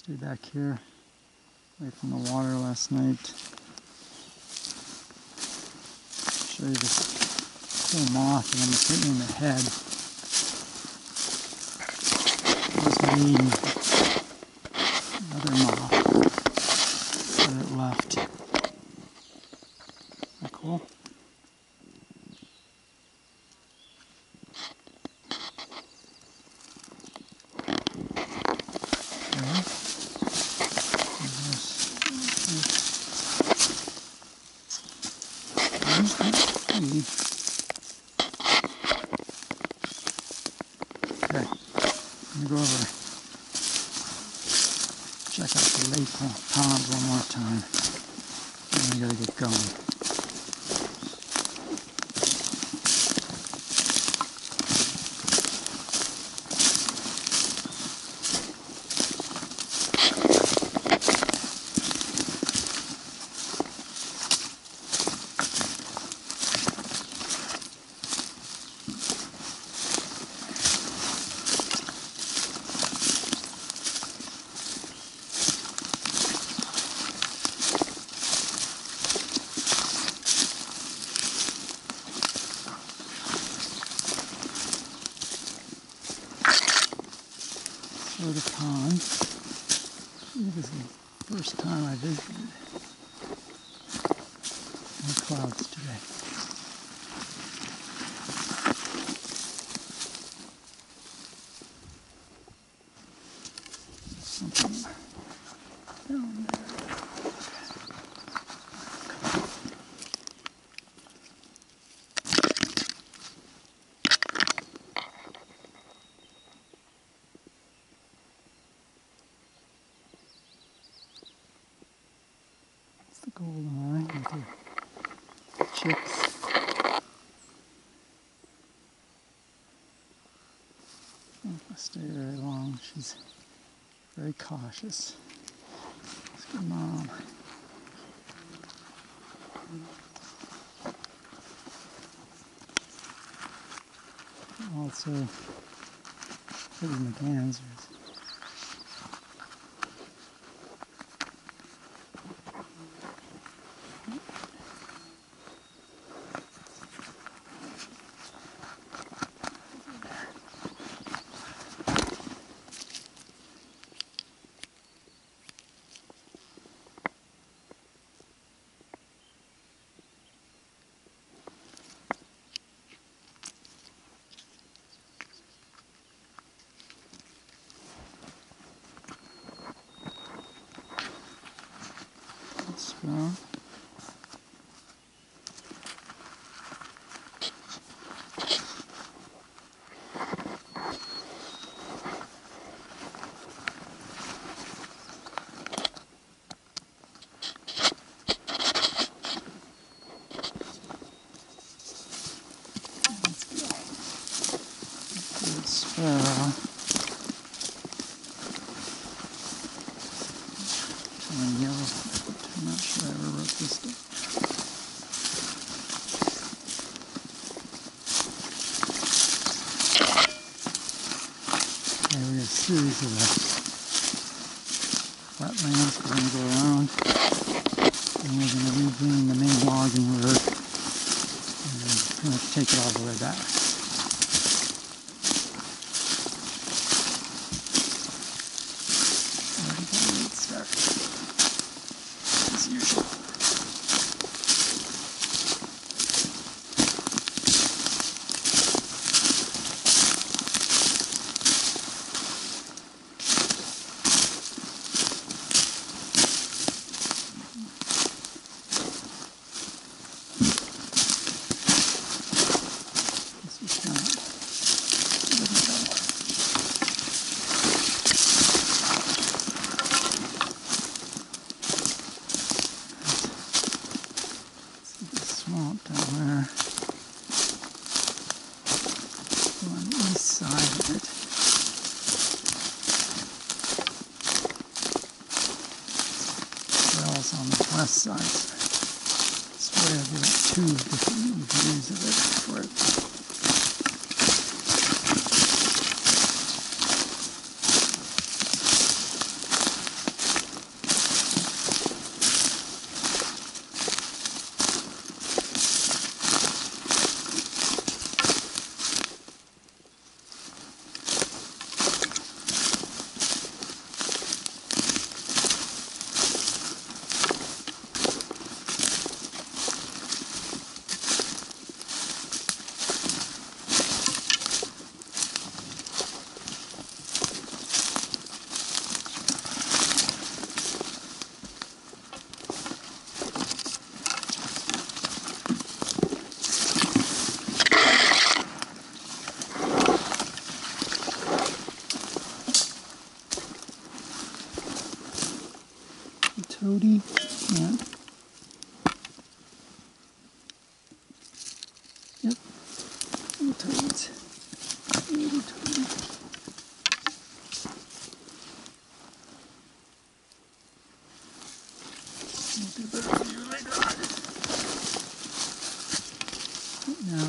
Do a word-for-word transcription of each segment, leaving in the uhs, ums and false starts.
Stay back here, away from the water last night. Show you this cool moth that almost hit me in the head. It was mean. Another moth that it left. Isn't that cool? Okay, I'm gonna go over, check out the lake pond one more time, and I gotta get going. The pond. This is the first time I visited. No clouds today. Something down there. Golden eye with her chicks. I'm not gonna stay very long. She's very cautious. Let's get Mom. Also, pretty McGann's. Well, let's go. Good sparrow. And yellow. I'm not sure I ever wrote this down. Okay, we have a series of wetlands we're going to go around, and we're going to regain the main logging road and pretty much take it all the way back. As usual. This is not. Swamp down there. On the east side of it. Wells on the west side. This way I've got two different views of it for it. toady. Yeah. Yep. Little toads. Little toads. Now,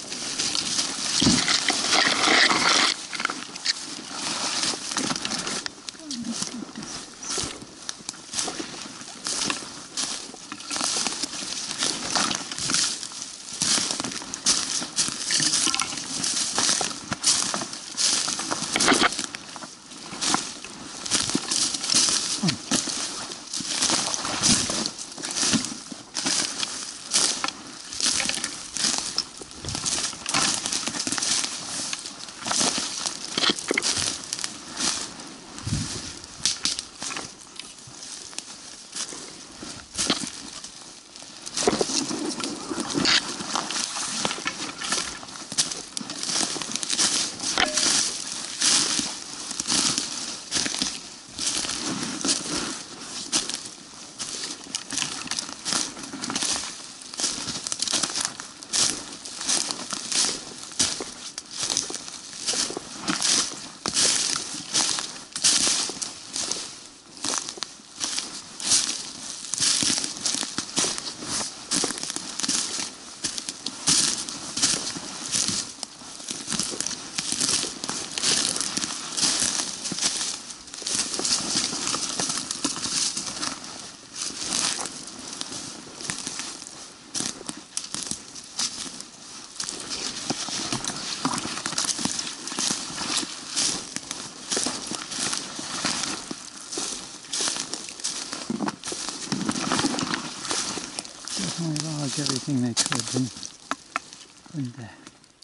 definitely logged everything they could do in there.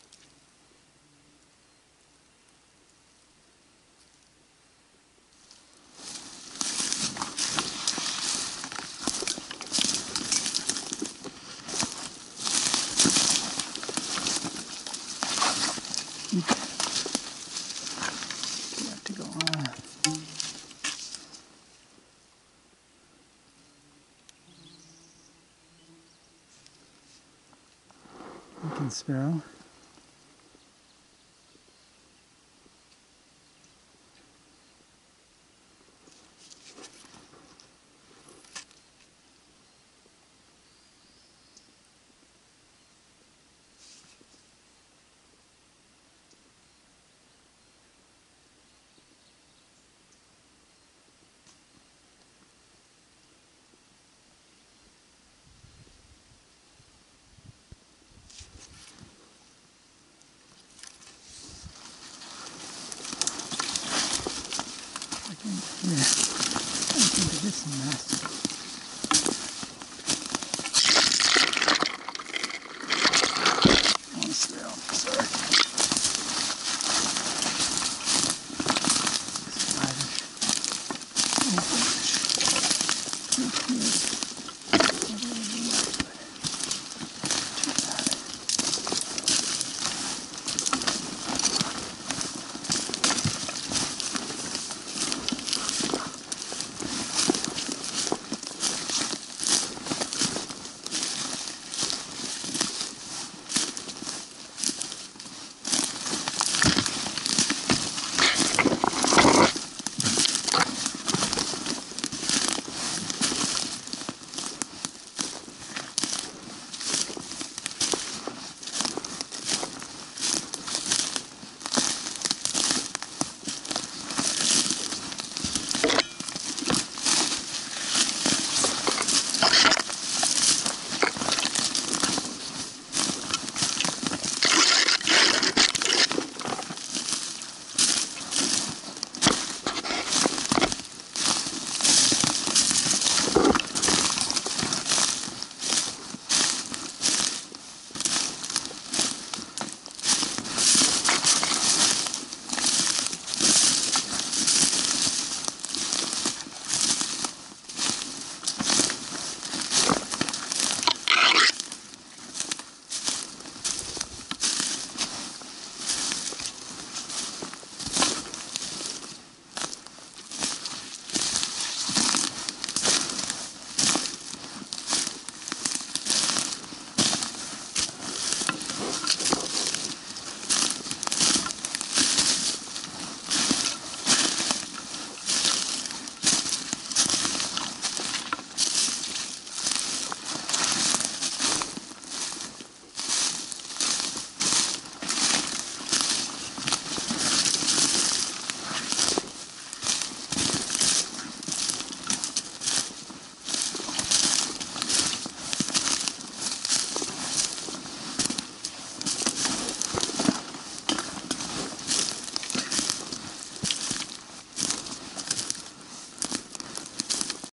You have to go on. Looking sparrow. Yeah, I think this is nasty.